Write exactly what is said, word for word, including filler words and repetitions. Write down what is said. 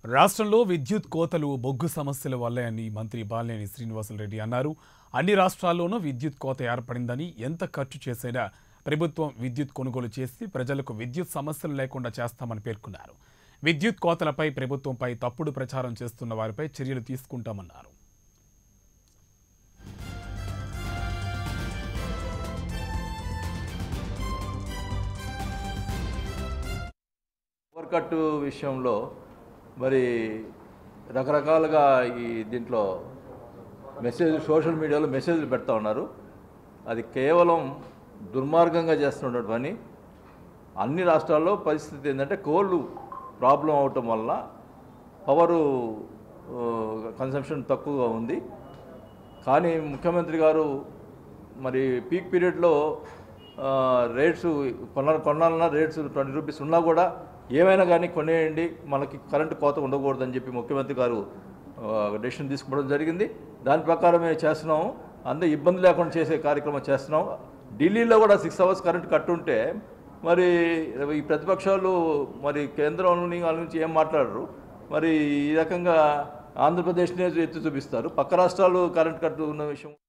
రాష్ట్రంలో విద్యుత్ కోతలు బొగ్గు సమస్యల వల్లే అని మంత్రి బాలినేని శ్రీనివాసులరెడ్డి అన్నారు. అన్ని రాష్ట్రాల్లోనూ విద్యుత్ కోత ఏర్పడిందని, ఎంత ఖర్చు చేసినా ప్రభుత్వం విద్యుత్ కొనుగోలు చేసి ప్రజలకు విద్యుత్ సమస్యలు లేకుండా చేస్తామని పేర్కొన్నారు. విద్యుత్ కోతలపై ప్రభుత్వంపై తప్పుడు ప్రచారం చేస్తున్న వారిపై చర్యలు తీసుకుంటామన్నారు. పవర్ కట్ విషయంలో మరి రకరకాలుగా ఈ దీంట్లో మెసేజ్ సోషల్ మీడియాలో మెసేజ్లు పెడతా ఉన్నారు. అది కేవలం దుర్మార్గంగా చేస్తున్న పని. అన్ని రాష్ట్రాల్లో పరిస్థితి ఏంటంటే కోళ్ళు ప్రాబ్లం అవటం వల్ల పవరు కన్సంప్షన్ తక్కువగా ఉంది. కానీ ముఖ్యమంత్రి గారు మరి పీక్ పీరియడ్లో రేట్స్ కొన కొనాలన్నా రేట్స్ ట్వంటీ రూపీస్ ఉన్నా కూడా ఏమైనా కానీ కొనేయండి, మనకి కరెంటు కోత ఉండకూడదని చెప్పి ముఖ్యమంత్రి గారు డెసిషన్ తీసుకోవడం జరిగింది. దాని ప్రకారమే చేస్తున్నాము. అందరూ ఇబ్బంది లేకుండా చేసే కార్యక్రమం చేస్తున్నాం. ఢిల్లీలో కూడా సిక్స్ అవర్స్ కరెంట్ కట్టుంటే మరి ఈ ప్రతిపక్షాలు మరి కేంద్రంలోని వాళ్ళ నుంచి ఏం మాట్లాడరు. మరి ఈ రకంగా ఆంధ్రప్రదేశ్నే ఎత్తి చూపిస్తారు. పక్క రాష్ట్రాలు కరెంట్ కట్టు ఉన్న విషయం